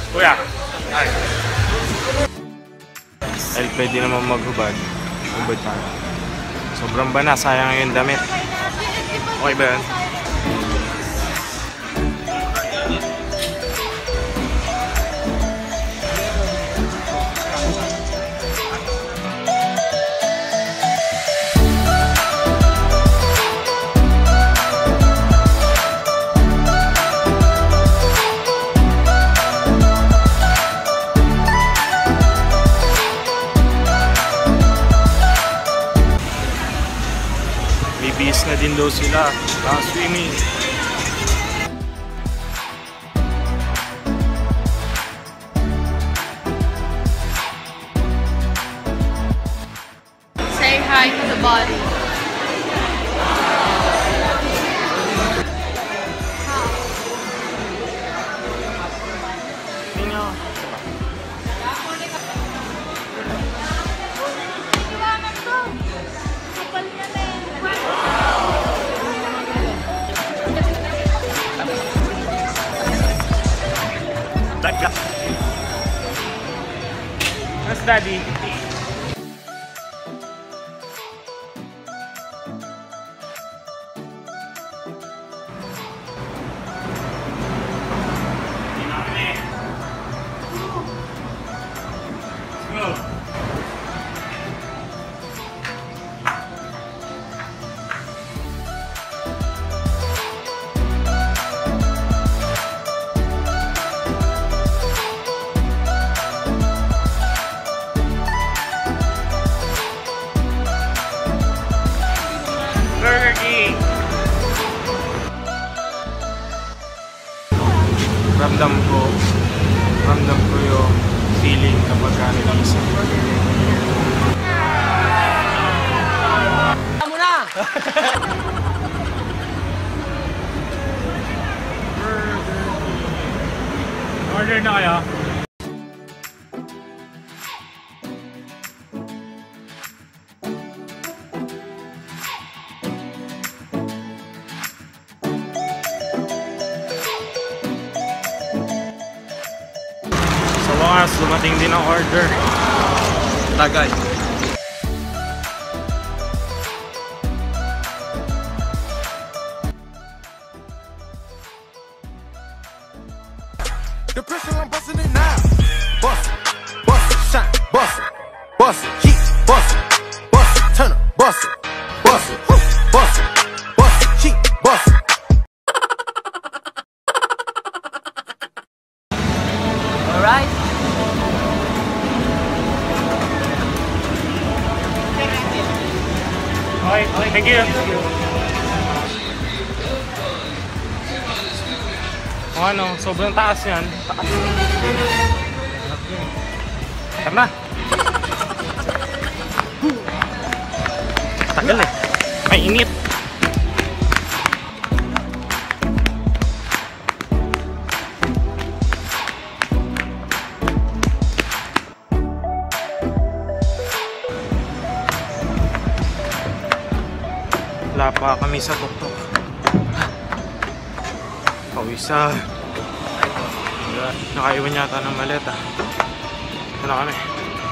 Kuya! Ay! Dahil pwede naman maghubad. Hubad tayo. Sobrang bana, sayang yung damit. Okay ba yan? Bibis na din daw sila. Swimming. Say hi to the body. Mas daddy. Burger King! Ramdam ko yung feeling kapag nag-iisip. Tama na! Order na kayo? Sa wakas, dumating din ang order. Tagay. The pressure, I'm busting it now. Bust it, shine, bust it, keep bust it, turn up, bust it, keep bust it. Alright? Okay, thank you. O ano, sobrang taas yan. Taas. Tama. Tagal eh. May init. Wala pa kami sa tuktok. Pawisa. Nakaiwan yata ng maleta. Ito na kami.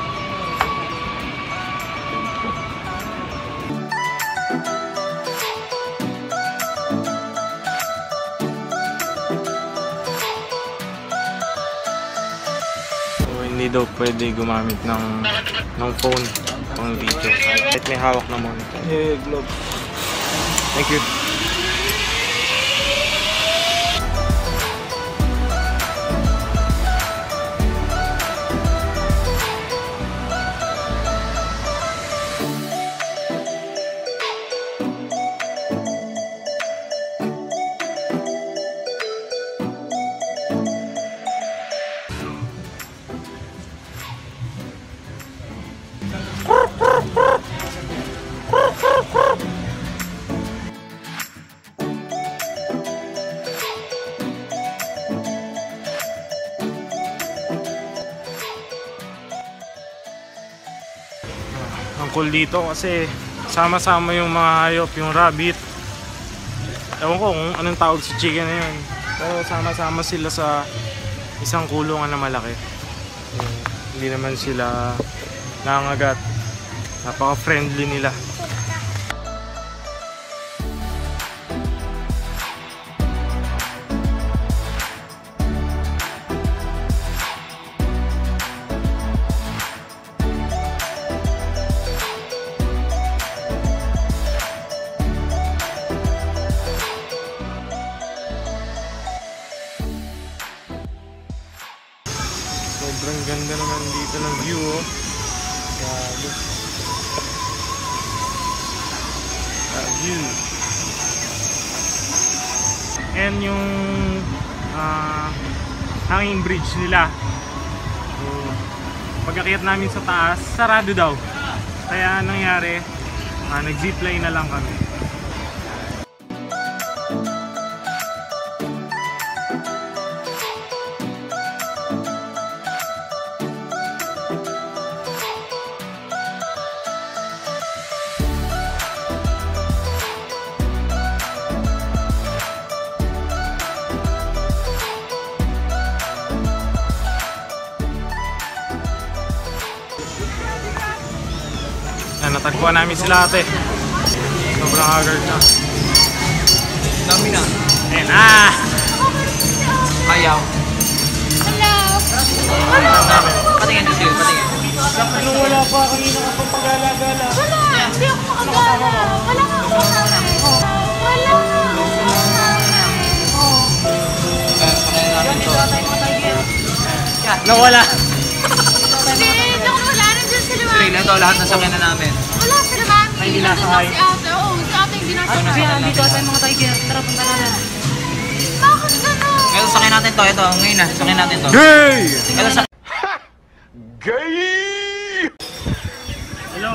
So, hindi daw pwede gumamit ng phone pang video. Kahit may hawak na monitor. Globe. Thank you. Ang cool dito kasi sama-sama yung mga hayop, yung rabbit. Ewan ko kung anong tawag sa chicken na yun. Pero sama-sama sila sa isang kulungan na malaki. Hindi naman sila nangangagat. Napaka-friendly nila. Sobrang ganda naman dito ng view, oh. Grabe. View. And yung hanging bridge nila. So, pag-akyat namin sa taas, sarado daw. Kaya nangyari, nag-zipline na lang kami. Natagpuan namin sila ate. Sobrang haggard na. Dami na. Ayan na! Ayaw. Hello! Patingin nyo sila, patingin. Nung wala pa, kanina ka pang pag-gala-gala. Wala! Hindi ako makagala. Wala nga ako makagala. Wala nga ako makagala. Patingin namin to. Nawala! Hindi, hindi ako wala. Nandiyan sila mami. Trail na to, lahat ng sakyan na namin. Wala sila mami. Ay, hindi Nandun nasakay. lang si ate. Oo, si ate hindi nasakay. Dito tayo mga tiger. Tara, punta natin. Bakit gano'n? Ito, sakyan natin to. Ito, ngayon na. Sakyan natin to. Gay! Ito, Hello!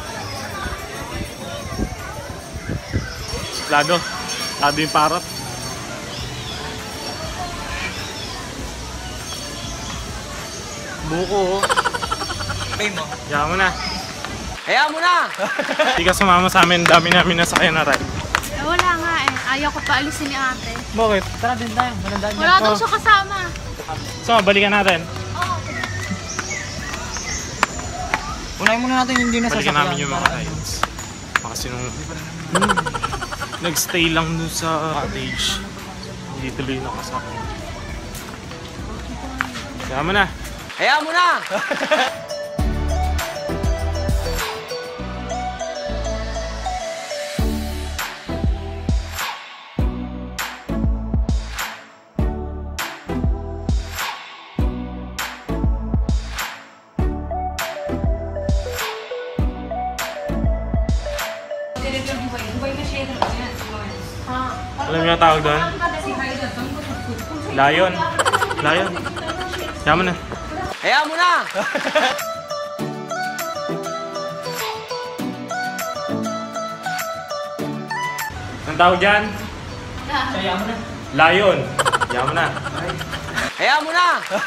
Lado. Lado yung parot. Buko, oh. pay mo. Kaya mo na. Hayaan mo na! Hindi ka sumama sa amin. Dami namin nasakyan na ride. Wala nga eh. Ayaw ko pa alisin ni ate. Bakit? Tara din tayo. Malandaan Wala daw siya kasama. So, balikan natin. Oo. Unahin muna natin yung hindi Balikan nasasakyan. namin yung mga rides. Kasi nung nag-stay lang dun sa cottage, hindi tuloy nakasakay. Kaya mo na. Hayaan mo na! Alam niyo ang tawag doon? Lion. Lion. Kaya mo na. Hayaan mo na! Ang tawag dyan? Hayaan mo na. Lion. Kaya mo na. Hayaan mo na!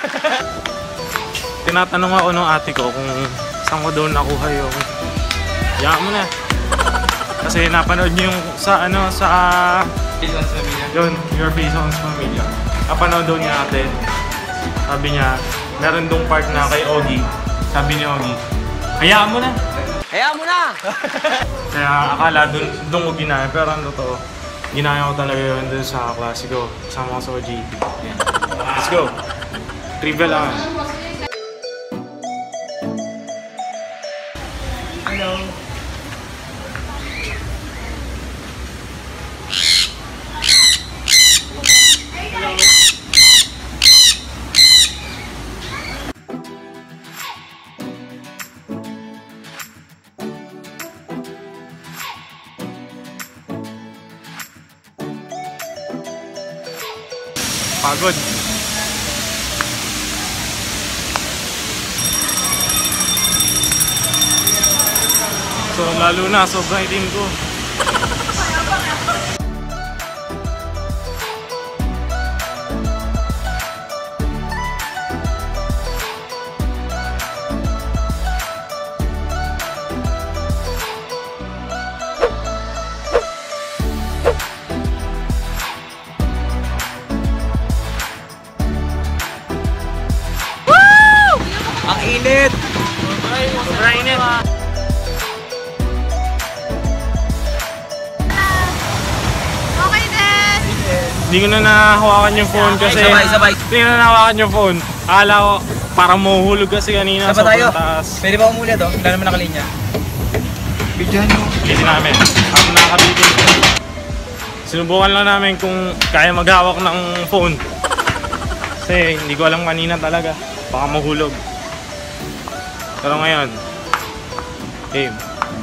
Tinatanong ako ng ate ko kung saan ko doon nakuha yung kaya mo na. Kasi napanood niyo yung sa yun, Your Face on Familia. Napanood doon niya ate. Sabi niya, meron dong part na kay Ogie. Sabi ni Ogie, hayaan mo na. Hayaan mo na! Kaya akala doon ko ginaya. Pero ang totoo, ginaya ko talaga yun doon sa klase ko. Kasama ko sa OG. Let's go! Trivia lang. Hello! Pagod. So lalo na, sobrang itim ko. Ang init! Sobrang init. Okay din. Hindi ko na nahawakan yung phone kasi... Sabay. Hindi ko na nahawakan yung phone. Akala ko parang mahuhulog kasi kanina. Sabay tayo. Taas. Pwede ba umulit oh? Wala naman nakalinya. Bigyan nyo. Bitin namin. Ako nakakabitin. Sinubukan lang namin kung kaya maghawak ng phone. Kasi hindi ko alam kanina talaga. Baka mahulog. Pero ngayon, game.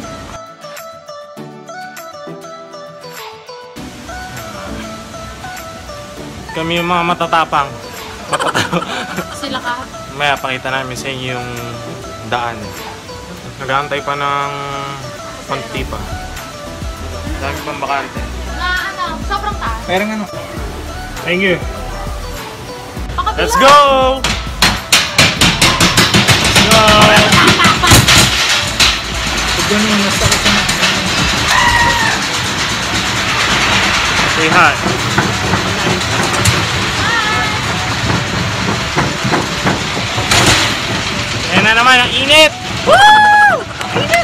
Kami yung mga matatapang. Sila ka. Maya pakita namin sa inyo yung daan. Nag-aantay pa ng konti pa. Dami pang bakante. Sobrang taas. Pero ano? Thank you. Pakabila. Let's go! Let's go! Say hi. Ayan na naman, ang init! Woo! Init!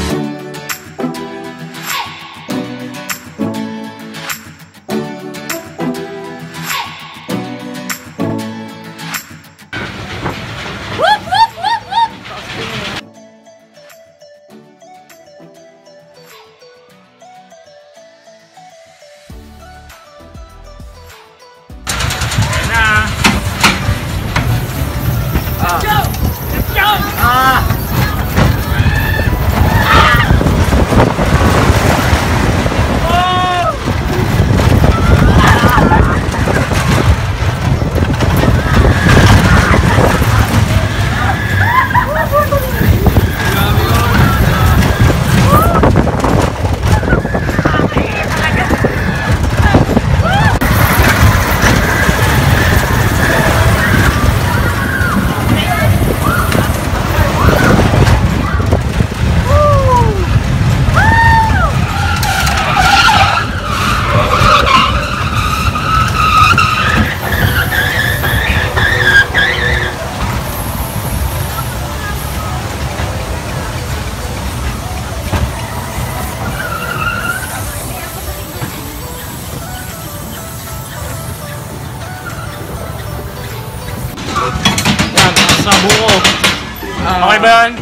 Sa buko. Okay ba yan?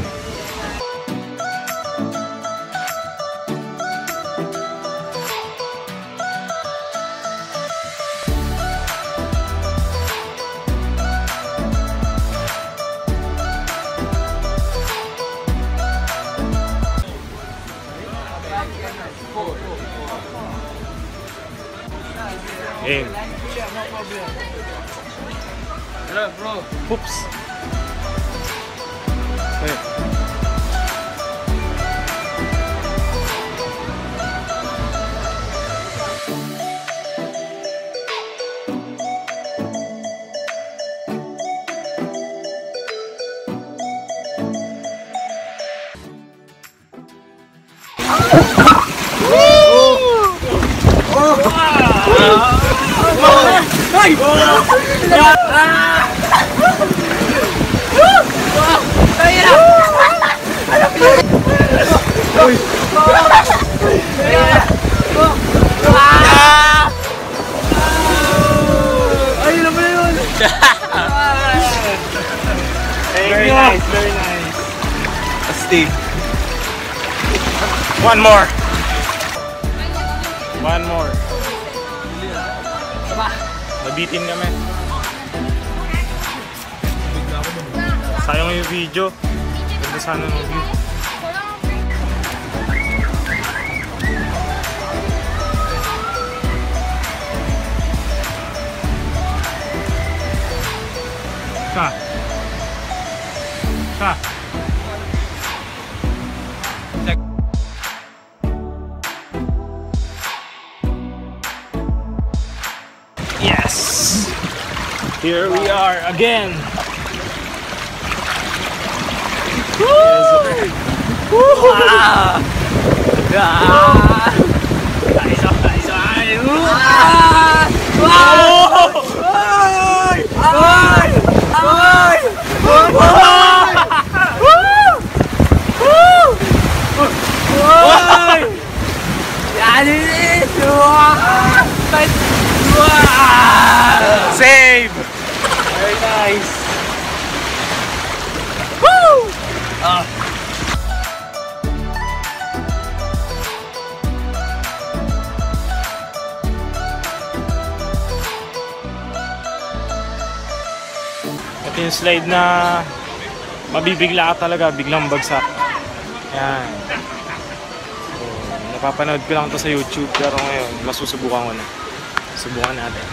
Game. Hello bro. Oops. Okay. Very nice, very nice. Astig. One more. One more. Nabitin kami. Sayang yung video. Ganda sana ng view. Ka. Yes! Here we are again! Woo! Woo! Ay! Ito yung slide na mabibigla ka talaga, biglang bagsak. Yan. So, napapanood ko lang to sa YouTube pero ngayon masusubukan ko na. Subukan natin.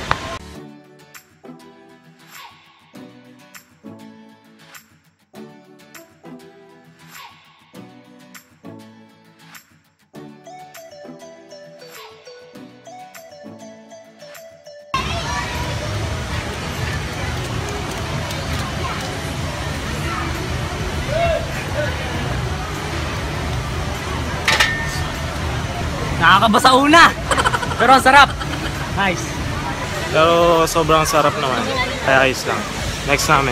Nakakabasa una! Pero ang sarap! Nice! Pero sobrang sarap naman. Kaya ayos lang. Next namin.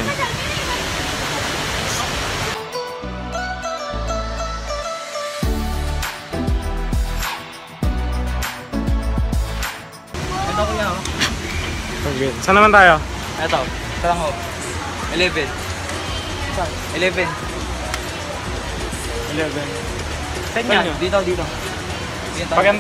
Ito kuya, oh. Okay. Saan naman tayo? Ito. Ito lang, oh. 11. 11. 11. Saan yan? Dito, dito. Paganda.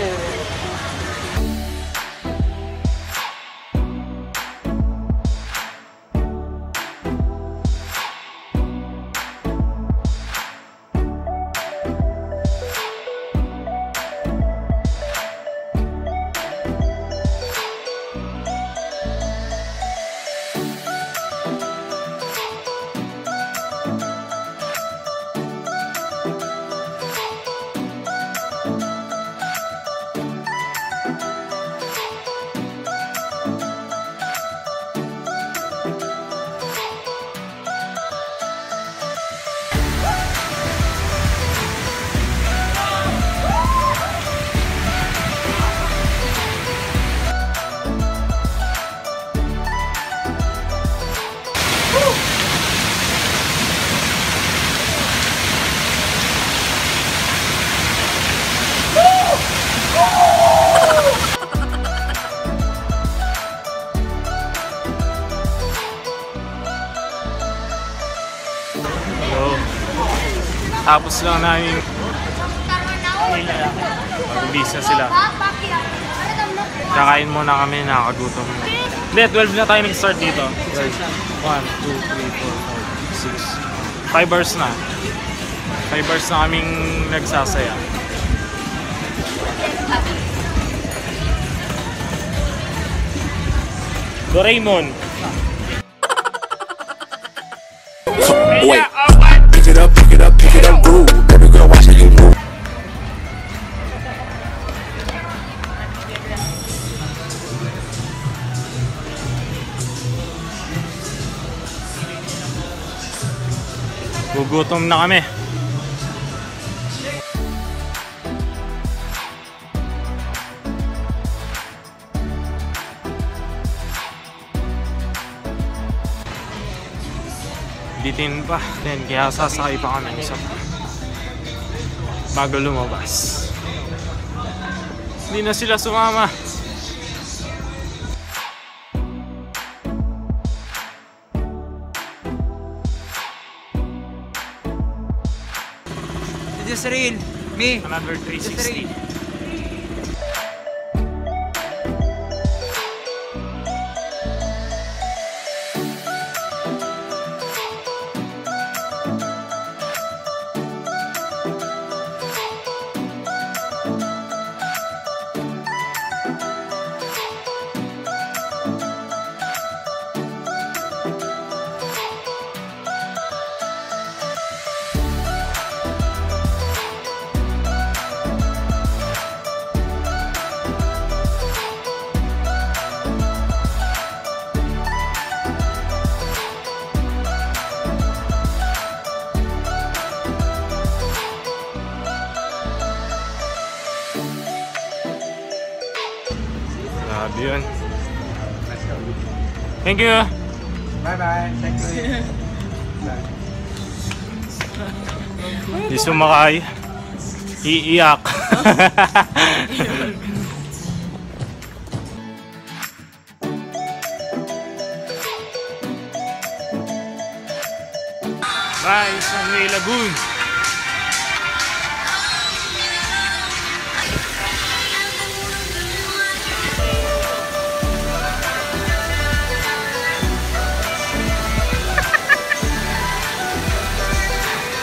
Tapos lang namin mag-bis na sila. Kakain muna kami, nakakagutom. Hindi, 12 na tayo nag-start dito. 1, 2, 3, 4, 5, 6 5 hours na. 5 hours na kaming nagsasaya. Doraemon. Wait. Pick it up, pick it up, pick it up, groove. Baby girl, watch how you move. Gugutom na kami. Bitin pa, then kaya sasakay pa kami sa bago lumabas. Hindi na sila sumama. It is real. Me. Another 360. Grabe yun. Thank you. Bye-bye. Thank you. Di sumakay. Iiyak. Rice ng May Lagoon.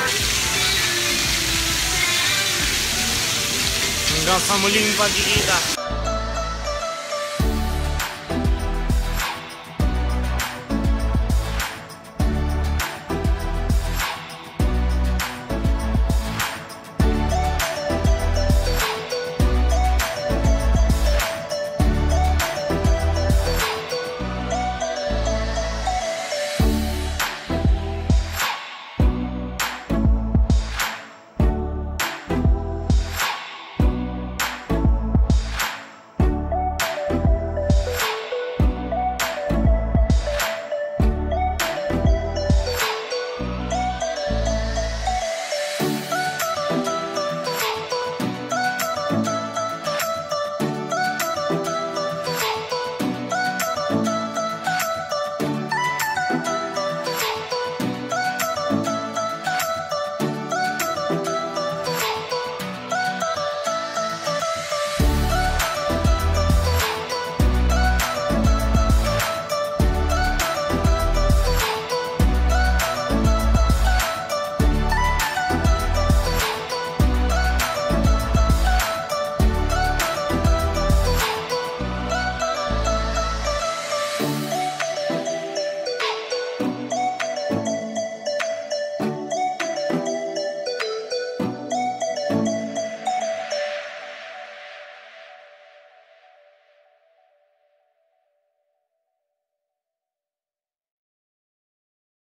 Hanggang sa muling pagkikita.